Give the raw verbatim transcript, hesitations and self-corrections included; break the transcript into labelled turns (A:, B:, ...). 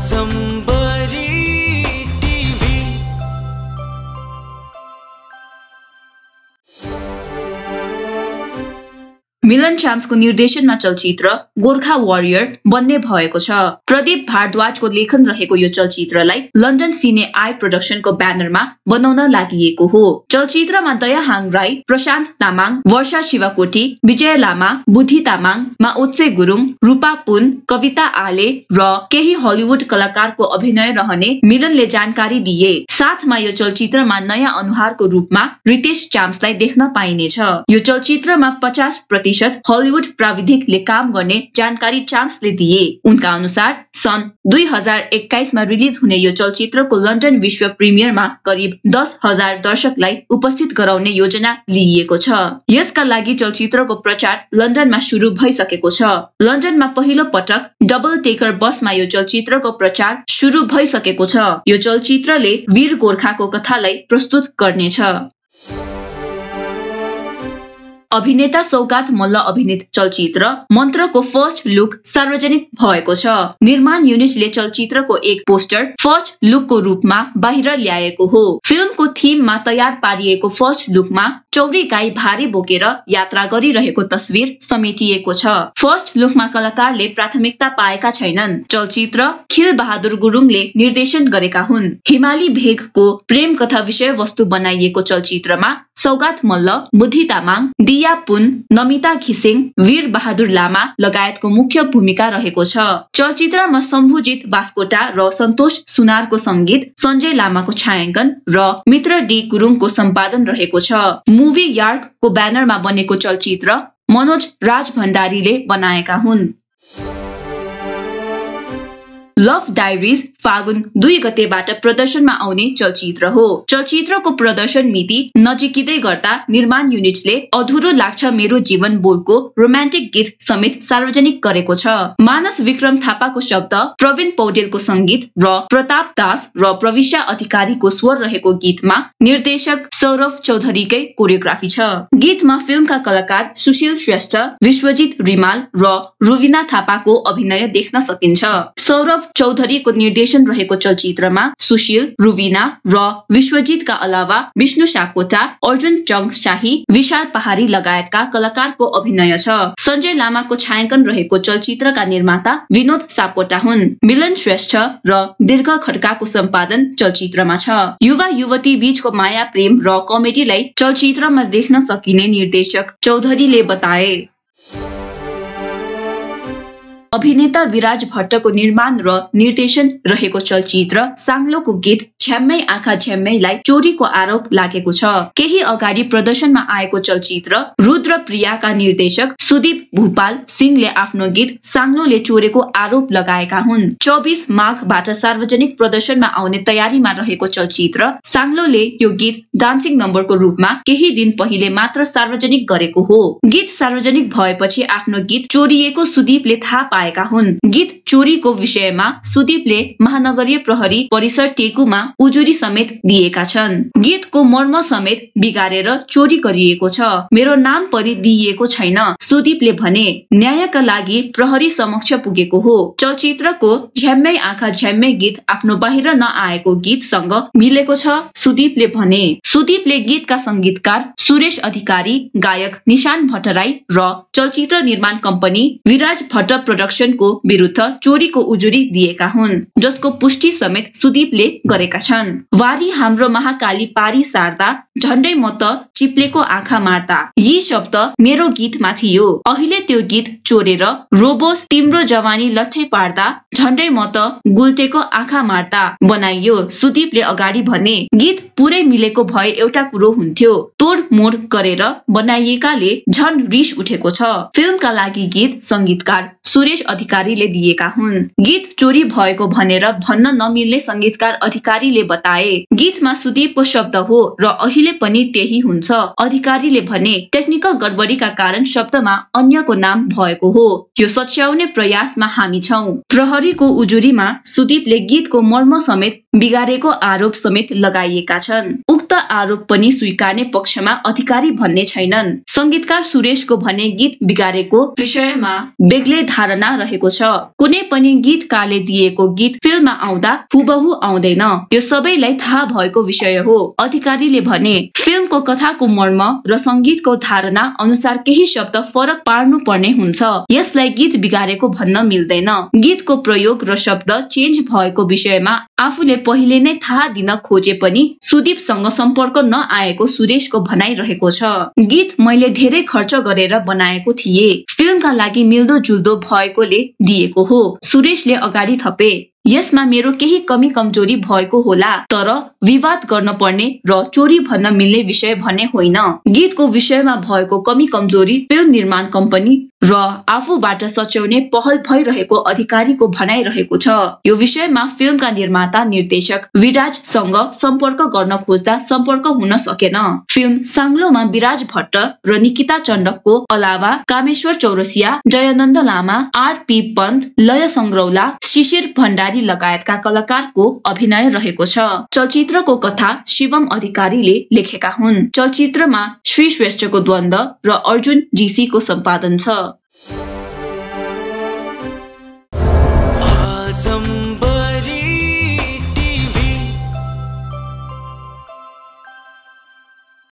A: सम्बरी TV.
B: मिलन च्याम्सको निर्देशनमा चलचित्र Gorkha warrior बन्ने भएको छ। प्रदीप भारद्वाजको लेखन रहेको यो चलचित्रलाई लन्डन सिने आई प्रोडक्सनको ब्यानरमा बनाउन लागि हो। चलचित्रमा दयाहाङ राई, प्रशान्त तामाङ, वर्षा शिवकोटी, विजय लामा, बुद्धि तामाङ, माओत्से गुरुङ, रूपा पुन, कविता आले र केही हलिउड कलाकारको अभिनय रहने मिलनले जानकारी दिए। साथमा यो चलचित्रमा नयाँ अनुहारको रूपमा रितेश च्याम्सलाई देख्न पाइनेछ। यो चलचित्रमा पचास प्रतिशत हलिउड प्राविधिकले काम गर्ने जानकारी च्याम्सले दिए। उनका अनुसार सन् दुई हजार एक्काइसमा रिलिज हुने यो चलचित्रको लन्डन विश्व प्रिमियरमा करिब दस हजार दर्शकलाई उपस्थित गराउने योजना लिइएको छ। यसका लागि चलचित्रको प्रचार लन्डनमा सुरु भइसकेको छ। लन्डनमा पहिलो पटक डबल टेकर बसमा यो चलचित्रको प्रचार सुरु भइसकेको छ। यो चलचित्रले वीर गोर्खाको कथालाई प्रस्तुत गर्नेछ। अभिनेता सौगात मल्ल अभिनीत चलचित्र मन्त्रको फर्स्ट लुक सार्वजनिक भएको छ। निर्माण युनिटले चलचित्रको एक पोस्टर फर्स्ट लुकको रूपमा बाहिर ल्याएको हो। फिल्मको थीममा तयार पारिएको फर्स्ट लुकमा चौरी गाई भारी बोकेर यात्रा गरिरहेको तस्विर समेटिएको छ। फर्स्ट लुकमा कलाकारले प्राथमिकता पाएका छैनन्। चलचित्र खिल बहादुर गुरुङले निर्देशन गरेका हुन्। हिमाली भेगको प्रेम कथा विषय वस्तु बनाइएको चलचित्रमा सौगात मल्ल, बुद्धि तामाङ, दिया पुन, नमिता घिसिङ, वीर बहादुर लामा लगायतको मुख्य भूमिका रहेको छ। चलचित्रमा शम्भुजित बास्कोटा र सन्तोष सुनारको संगीत, सञ्जय लामाको छायाङ्कन र मित्र डी गुरुङको सम्पादन रहेको छ। मुभी यार्कको ब्यानरमा बनेको चलचित्र मनोज राज भण्डारीले बनाएका हुन्। लभ डायरीज फागुन दुई गतेबाट प्रदर्शनमा आउने चलचित्र हो। चलचित्रको प्रदर्शन मिति नजिकिँदै गर्दा निर्माण युनिटले अधुरो लाग्छ मेरो जीवन बोलको रोमान्टिक गीत समेत सार्वजनिक गरेको छ। मानस विक्रम थापाको शब्द, प्रवीण पौडेलको संगीत र प्रताप दास र प्रविशा अधिकारीको स्वर रहेको गीतमा निर्देशक सौरभ चौधरीकै कोरियोग्राफी छ। गीतमा फिल्मका कलाकार सुशील श्रेष्ठ, विश्वजित रिमाल र रुविना थापाको अभिनय देख्न सकिन्छ। सौरभ चौधरीको निर्देशन रहेको चलचित्रमा सुशील, रुविना र विश्वजितका अलावा विष्णु सापकोटा, अर्जुन चङशाही, विशाल पहाडी लगायतका कलाकारको अभिनय छ। सञ्जय लामाको छायाङ्कन रहेको चलचित्रका निर्माता विनोद सापकोटा हुन्। मिलन श्रेष्ठ र दीर्घ खड्काको सम्पादन चलचित्रमा छ। युवा युवती बीचको माया प्रेम र कमेडीलाई चलचित्रमा देख्न सकिने निर्देशक चौधरीले बताए। अभिनेता विराज भट्टको निर्माण र निर्देशन रहेको चलचित्र साङ्लोको गीत झ्याम्मै आँखा झ्याम्मैलाई चोरीको आरोप लागेको छ। केही अगाडि प्रदर्शनमा आएको चलचित्र रुद्र प्रियाका निर्देशक सुदीप भूपाल सिंहले आफ्नो गीत साङ्लोले चोरेको आरोप लगाएका हुन्। चौबिस माघबाट सार्वजनिक प्रदर्शनमा आउने तयारीमा रहेको चलचित्र साङ्लोले यो गीत डान्सिङ नम्बरको रूपमा केही दिन पहिले मात्र सार्वजनिक गरेको हो। गीत सार्वजनिक भएपछि आफ्नो गीत चोरिएको सुदीपले थाहा पाएका हुन्। गीत चोरीको विषयमा सुदीपले महानगरीय प्रहरी परिसर टेकुमा उजुरी समेत दिएका छन्। गीतको मर्म समेत बिगारेर चोरी गरिएको छ, मेरो नाम पनि दिइएको छैन, सुदीपले भने। न्यायका लागि प्रहरी समक्ष पुगेको हो। चलचित्रको झ्याम्मै आँखा झ्याम्मै गीत आफ्नो बाहिर नआएको गीतसँग मिलेको छ, सुदीपले भने। सुदीपले गीतका संगीतकार सुरेश अधिकारी, गायक निशान भट्टराई र चलचित्र निर्माण कम्पनी विराज भट्ट प्रोडक्सनको विरुद्ध चोरीको उजुरी दिएका हुन्, जसको पुष्टि समेत सुदीपले गरेका छन्। वारी हाम्रो महाकाली पारी सार्दा, झण्डै म त चिप्लेको आँखा मार्दा, यी शब्द मेरो गीतमा थियो। अहिले त्यो गीत चोरेर रोबोस तिम्रो जवानी लट्ठै पार्दा, झण्डै म त गुल्टेको आँखा मार्दा बनाइयो, सुदीपले अगाडि भने। गीत पुरै मिलेको भए एउटा कुरो हुन्थ्यो, तोड मोड गरेर बनाइएकाले झन रिस उठेको छ। फिल्मका लागि गीत संगीतकार सुरेश अधिकारीले दिएका हुन्। गीत चोरी भएको भनेर भन्न नमिल्ने संगीतकार अधिकारीले बताए। गीतमा सुदीपको शब्द हो र अहिले पनि त्यही हुन्छ, अधिकारीले भने। टेक्निकल गडबडीका कारण शब्दमा अन्यको नाम भएको हो, यो सच्याउने प्रयासमा हामी छौं। प्रहरीको उजुरीमा सुदीपले गीतको मर्म समेत बिगारेको आरोप समेत लगाइएका छन्। उक्त आरोप पनि स्वीकार्ने पक्षमा अधिकारी भन्ने छैनन्। संगीतकार सुरेशको भने गीत बिगारेको विषयमा बेग्लै धारणा रहेको छ। कुनै पनि गीतकारले दिएको गीत फिल्ममा आउँदा हुबहु आउँदैन, यो सबैलाई थाहा भएको विषय हो। अधिकारीले भने फिल्मको कथाको मर्म र संगीतको धारणा अनुसार केही शब्द फरक पार्नु पर्ने हुन्छ, यसलाई गीत बिगारेको भन्न मिल्दैन। गीतको प्रयोग र शब्द चेन्ज भएको विषयमा आफूले पहिले नै थाहा दिन खोजे पनि सुदीपसँग सम्पर्क नआएको सुरेशको भनाइरहेको छ। गीत मैले धेरै खर्च गरेर बनाएको थिए, फिल्मका लागि मिल्दो जुल्दो भएकोले दिएको हो, सुरेशले अगाडि थपे। यसमा मेरो केही कमी कमजोरी भएको होला, तर विवाद गर्न पर्ने र चोरी भन्न मिल्ने विषय भन्ने होइन। गीतको विषयमा भएको कमी कमजोरी फिल्म निर्माण कम्पनी र आफूबाट सच्याउने पहल भइरहेको अधिकारीको भनाइरहेको छ। यो विषयमा फिल्मका निर्माता निर्देशक विराजसँग सम्पर्क गर्न खोज्दा सम्पर्क हुन सकेन। फिल्म साङ्लोमा विराज भट्ट र निकिता चण्डकको अलावा कामेश्वर चौरसिया, जयानन्द लामा, आरपी पन्त, लय संग्रौला, शिशिर भण्डारी लगायतका कलाकारको अभिनय रहेको छ। चलचित्रको कथा शिवम अधिकारीले लेखेका हुन्। चलचित्रमा श्री श्रेष्ठको द्वन्द्व र अर्जुन ऋषिको सम्पादन छ।